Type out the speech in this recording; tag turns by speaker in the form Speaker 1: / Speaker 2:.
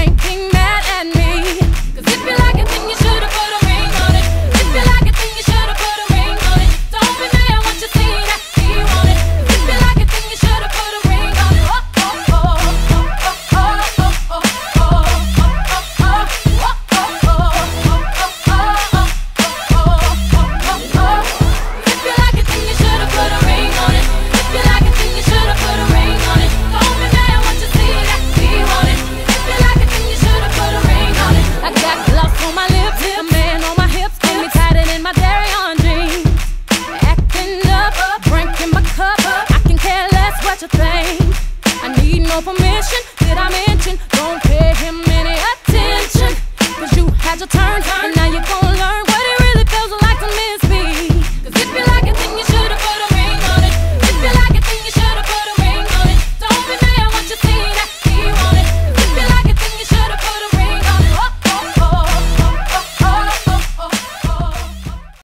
Speaker 1: ain't be mad at me. 'Cause if you like it, then you should've put a ring on it. If you like it, then you should've put a ring on it. Don't be mad once you see that he want it. If you like it, then you should've put a ring on it. Oh, oh, oh, oh, oh, oh, oh, oh, oh, if you like it, then you should've put a ring on it. If you like it, then you should've put a ring on it. Don't be mad once you see that he want it. If you like it, then you should've put a ring on it. I got gloss on my lips, a man on my hips, and me tied it in my dairy on jeans. Acting up, drinking my cup, I can care less what you think. I need no permission, did I mention? Don't pay him any attention, 'cause you had your turn, and now you're gonna learn